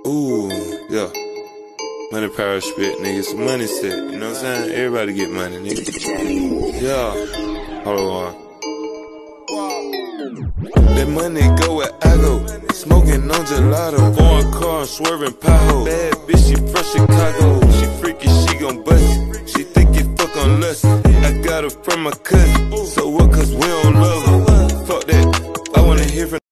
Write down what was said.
Ooh, yeah. Money, power, spit, nigga. Some money set. You know what I'm saying? Everybody get money, nigga. Yeah. Hold on. That money go where I go. Smoking on gelato. Foreign car, swerving pothole. Bad bitch, she from Chicago. She freaky, she gon' bust it. She think it fuck on lust. I got her from my cousin. So what, cause we don't love her. Fuck that. I wanna hear from